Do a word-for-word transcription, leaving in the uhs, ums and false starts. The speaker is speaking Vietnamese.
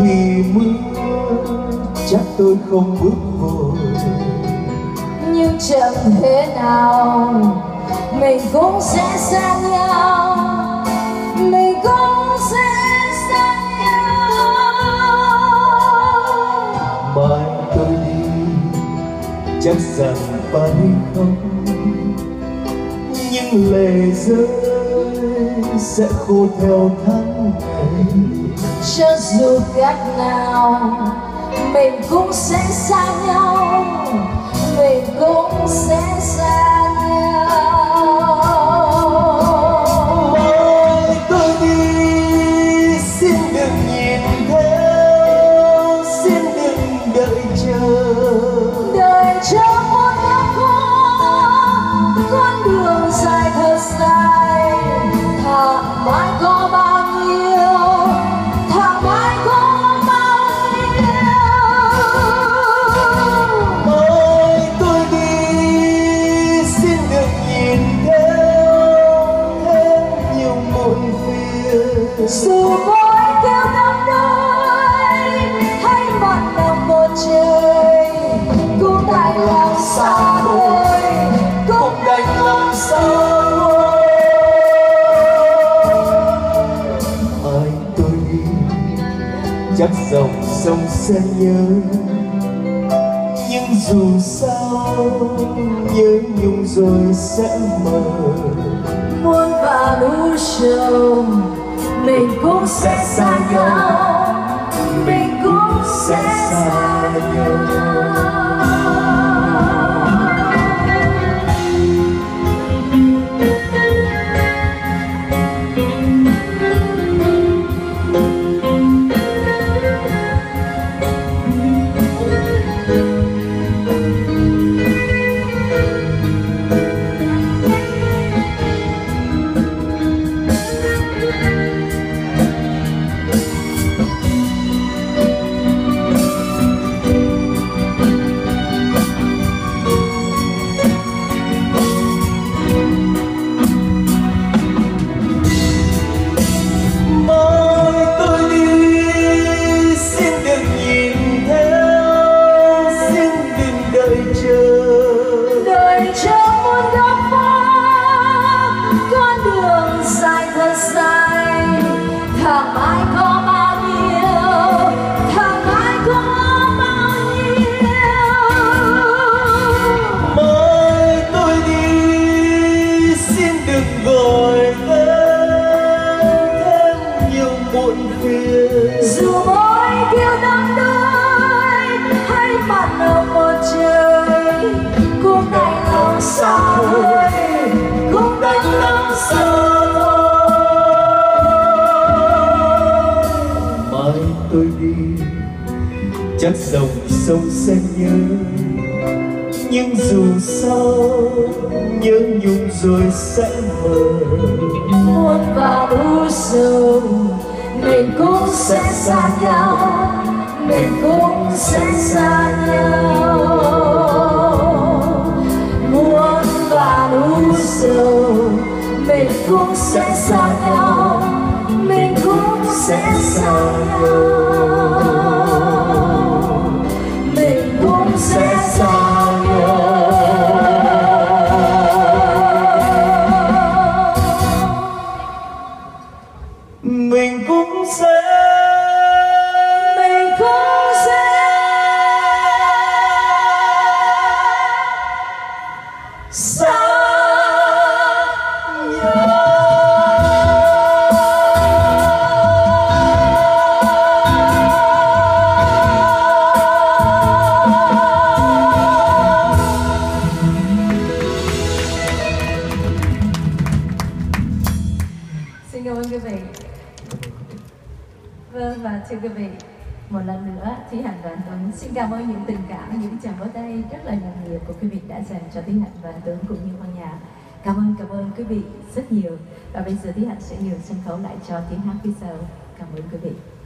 vì mưa chắc tôi không bước vội, nhưng chẳng thế nào mình cũng sẽ xa nhau, mình cũng sẽ xa nhau. Mai tôi đi chắc rằng phải không, nhưng lệ rơi sẽ khô theo tháng ngày. Cho dù cách nào mình cũng sẽ xa nhau, mình cũng sẽ xa nhau. Mai tôi đi xin đừng nhìn theo, xin đừng đợi chờ, đợi cho một năm qua con đường dài thật dài, thang mãi có bao nhiêu, thang mãi có bao nhiêu. Mai tôi đi xin đừng nhìn theo thêm nhiều muộn phiền, Dù môi kêu năm đôi hay mặt nằm một trời, cũng đành lòng xa thôi, cũng đành lòng xa thôi. ai tôi đi chắc dòng sông sẽ nhớ, nhưng dù sao nhớ nhung rồi sẽ mờ. Muôn và đủ sầu mình cũng sẽ xa nhau, mình cũng sẽ xa nhau. Thang mãi có bao nhiêu, thang mãi có bao nhiêu. Mai tôi đi xin đừng gọi tên thêm nhiều muộn phiền, Dù môi kêu năm đôi hay mặt ở một trời, cũng đành lòng xa thôi, cũng đành lòng xa thôi. tôi đi chắc dòng sông sẽ nhớ, nhưng dù sao nhớ nhung rồi sẽ mờ. Muôn và đủ sầu mình cũng sẽ xa nhau, mình cũng sẽ xa nhau. Muôn và đủ sầu mình cũng sẽ xa nhau, mình cũng sẽ xa nhau, mình cũng sẽ xa nhau. Mình cũng sẽ mình cũng sẽ xa nhau. Xin cảm ơn quý vị. Vâng, và thưa quý vị, một lần nữa Thúy Hạnh và Anh Tuấn xin cảm ơn những tình cảm, những tràng vỗ tay rất là nồng nhiệt của quý vị đã dành cho Thúy Hạnh và Anh Tuấn cũng như Hoa Nhạc. Cảm ơn, cảm ơn quý vị rất nhiều. Và bây giờ Thúy Hạnh sẽ nhường sân khấu lại cho tiếng hát phía sau. Cảm ơn quý vị.